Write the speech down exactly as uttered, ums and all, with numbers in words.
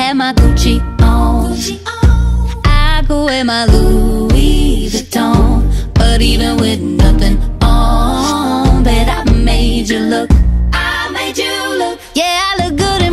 have my Gucci on, I could wear my Louis Vuitton. But even with nothing on, bet I made you look